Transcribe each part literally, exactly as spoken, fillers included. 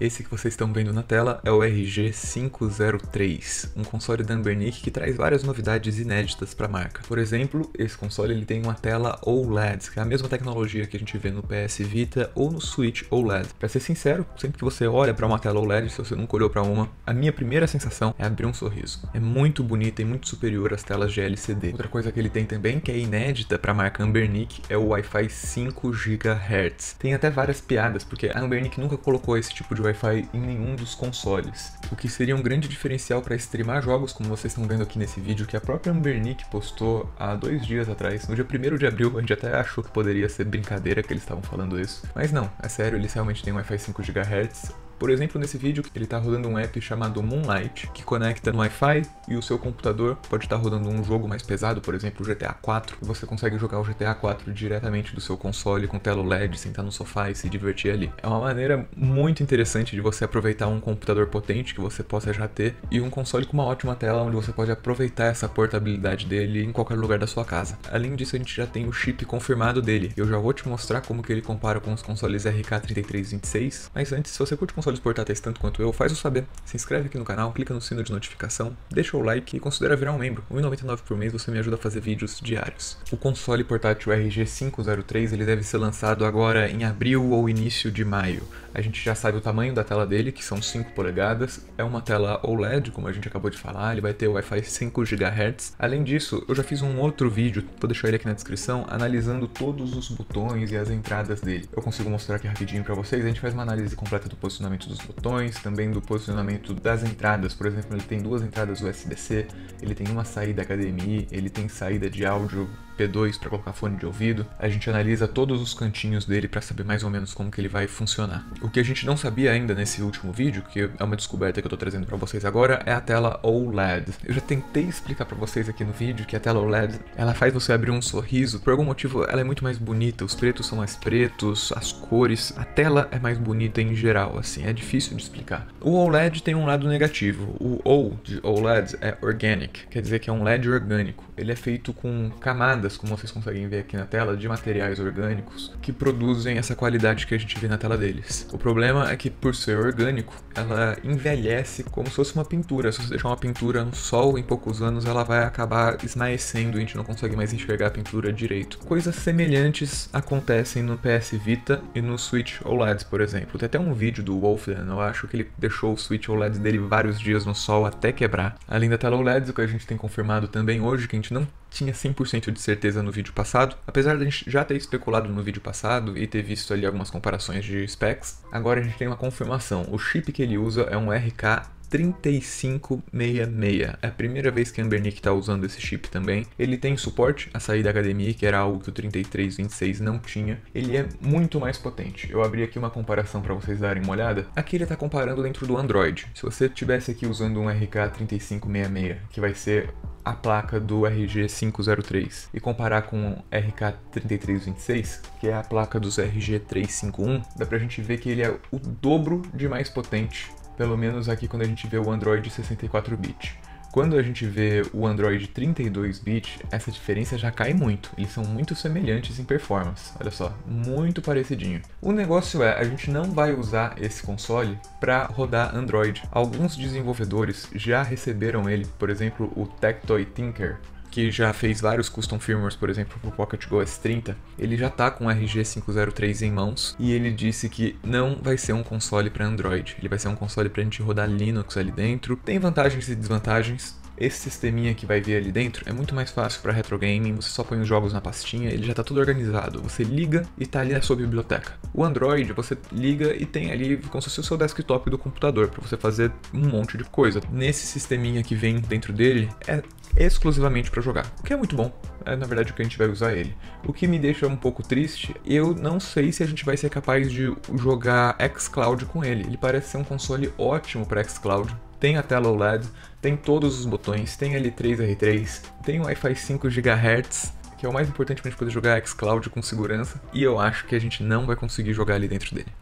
Esse que vocês estão vendo na tela é o R G cinco zero três, um console da Anbernic que traz várias novidades inéditas para a marca. Por exemplo, esse console ele tem uma tela O L E D, que é a mesma tecnologia que a gente vê no P S Vita ou no Switch O L E D. Para ser sincero, sempre que você olha para uma tela O L E D, se você nunca olhou para uma, a minha primeira sensação é abrir um sorriso. É muito bonita e muito superior às telas de L C D. Outra coisa que ele tem também, que é inédita para a marca Anbernic, é o Wi-Fi cinco gigahertz. Tem até várias piadas, porque a Anbernic nunca colocou esse tipo de Wi-Fi em nenhum dos consoles, o que seria um grande diferencial para streamar jogos, como vocês estão vendo aqui nesse vídeo, que a própria Anbernic postou há dois dias atrás. No dia primeiro de abril, a gente até achou que poderia ser brincadeira que eles estavam falando isso, mas não, é sério, eles realmente têm um Wi-Fi cinco gigahertz. Por exemplo, nesse vídeo, ele está rodando um app chamado Moonlight, que conecta no Wi-Fi e o seu computador pode estar rodando um jogo mais pesado, por exemplo, o G T A quatro. E você consegue jogar o G T A quatro diretamente do seu console com tela O L E D, sentar no sofá e se divertir ali. É uma maneira muito interessante de você aproveitar um computador potente que você possa já ter e um console com uma ótima tela onde você pode aproveitar essa portabilidade dele em qualquer lugar da sua casa. Além disso, a gente já tem o chip confirmado dele. Eu já vou te mostrar como que ele compara com os consoles R K três três dois seis, mas antes, se você curte consoles portáteis tanto quanto eu, faz o saber. Se inscreve aqui no canal, clica no sino de notificação, deixa o like e considera virar um membro. um real e noventa e nove centavos por mês você me ajuda a fazer vídeos diários. O console portátil R G cinco zero três ele deve ser lançado agora em abril ou início de maio. A gente já sabe o tamanho da tela dele, que são cinco polegadas. É uma tela O L E D, como a gente acabou de falar. Ele vai ter o Wi-Fi cinco gigahertz. Além disso, eu já fiz um outro vídeo, vou deixar ele aqui na descrição, analisando todos os botões e as entradas dele. Eu consigo mostrar aqui rapidinho pra vocês. A gente faz uma análise completa do posicionamento dos botões, também do posicionamento das entradas. Por exemplo, ele tem duas entradas U S B C, ele tem uma saída H D M I, ele tem saída de áudio P dois para colocar fone de ouvido. A gente analisa todos os cantinhos dele para saber mais ou menos como que ele vai funcionar. O que a gente não sabia ainda nesse último vídeo, que é uma descoberta que eu tô trazendo para vocês agora, é a tela O L E D. Eu já tentei explicar para vocês aqui no vídeo que a tela O L E D, ela faz você abrir um sorriso. Por algum motivo, ela é muito mais bonita, os pretos são mais pretos, as cores, a tela é mais bonita em geral, assim, é difícil de explicar. O O L E D tem um lado negativo. O O de O L E D é Organic, quer dizer que é um L E D orgânico. Ele é feito com camadas, como vocês conseguem ver aqui na tela, de materiais orgânicos que produzem essa qualidade que a gente vê na tela deles. O problema é que, por ser orgânico, ela envelhece como se fosse uma pintura. Se você deixar uma pintura no sol, em poucos anos ela vai acabar esmaecendo e a gente não consegue mais enxergar a pintura direito. Coisas semelhantes acontecem no P S Vita e no Switch O L E D, por exemplo. Tem até um vídeo do Wolfden, eu acho que ele deixou o Switch O L E D dele vários dias no sol até quebrar. Além da tela O L E D, o que a gente tem confirmado também hoje, que a gente não tinha cem por cento de certeza no vídeo passado, apesar da gente já ter especulado no vídeo passado e ter visto ali algumas comparações de specs, agora a gente tem uma confirmação. O chip que ele usa é um R K trinta e cinco sessenta e seis. É a primeira vez que a Anbernic está usando esse chip também. Ele tem suporte à saída H D M I, que era algo que o trinta e três vinte e seis não tinha. Ele é muito mais potente. Eu abri aqui uma comparação para vocês darem uma olhada. Aqui ele está comparando dentro do Android. Se você estivesse aqui usando um R K trinta e cinco sessenta e seis, que vai ser a placa do R G cinco zero três, e comparar com o R K trinta e três vinte e seis, que é a placa dos R G trezentos e cinquenta e um, dá pra gente ver que ele é o dobro de mais potente, pelo menos aqui quando a gente vê o Android sessenta e quatro bit. Quando a gente vê o Android trinta e dois bit, essa diferença já cai muito. Eles são muito semelhantes em performance. Olha só, muito parecidinho. O negócio é, a gente não vai usar esse console para rodar Android. Alguns desenvolvedores já receberam ele, por exemplo, o Tectoy Tinker, que já fez vários custom firmwares, por exemplo, para o Pocket Go S trinta, ele já está com o R G cinco zero três em mãos e ele disse que não vai ser um console para Android, ele vai ser um console para a gente rodar Linux ali dentro. Tem vantagens e desvantagens. Esse sisteminha que vai vir ali dentro é muito mais fácil para retro gaming, você só põe os jogos na pastinha, ele já está tudo organizado, você liga e está ali na sua biblioteca. O Android, você liga e tem ali como se fosse o seu desktop do computador, para você fazer um monte de coisa. Nesse sisteminha que vem dentro dele, é exclusivamente para jogar, o que é muito bom, é na verdade o que a gente vai usar ele. O que me deixa um pouco triste, eu não sei se a gente vai ser capaz de jogar xCloud com ele, ele parece ser um console ótimo para xCloud. Tem a tela O L E D, tem todos os botões, tem L três R três, tem o Wi-Fi cinco gigahertz, que é o mais importante pra gente poder jogar xCloud com segurança, e eu acho que a gente não vai conseguir jogar ali dentro dele.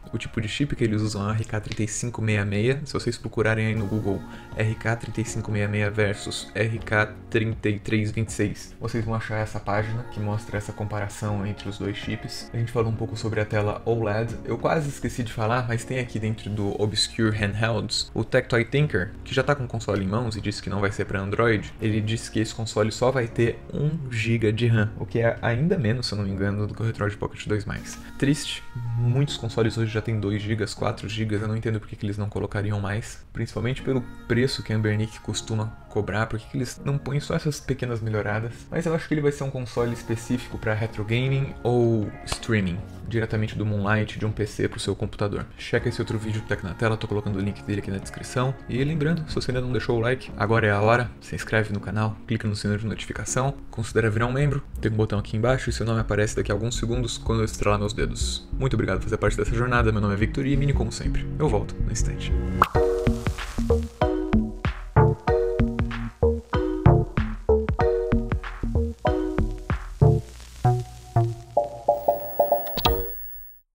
O tipo de chip que eles usam é o R K três cinco seis seis. Se vocês procurarem aí no Google R K três cinco seis seis versus R K trinta e três vinte e seis, vocês vão achar essa página que mostra essa comparação entre os dois chips. A gente falou um pouco sobre a tela O L E D. Eu quase esqueci de falar, mas tem aqui dentro do Obscure Handhelds o Tectoy Tinker, que já está com o console em mãos e disse que não vai ser para Android. Ele disse que esse console só vai ter um giga de RAM, o que é ainda menos, se eu não me engano, do que o Retroid Pocket dois mais. Triste, muitos consoles hoje já tem dois gigas, quatro gigas, eu não entendo porque que eles não colocariam mais, principalmente pelo preço que a Anbernic costuma cobrar, porque que eles não põem só essas pequenas melhoradas. Mas eu acho que ele vai ser um console específico para retro gaming ou streaming, diretamente do Moonlight de um P C para o seu computador. Checa esse outro vídeo que tá aqui na tela, tô colocando o link dele aqui na descrição. E lembrando, se você ainda não deixou o like, agora é a hora, se inscreve no canal, clica no sino de notificação, considera virar um membro, tem um botão aqui embaixo e seu nome aparece daqui a alguns segundos quando eu estrelar meus dedos. Muito obrigado por fazer parte dessa jornada, meu nome é Victor e Mini como sempre. Eu volto no instante.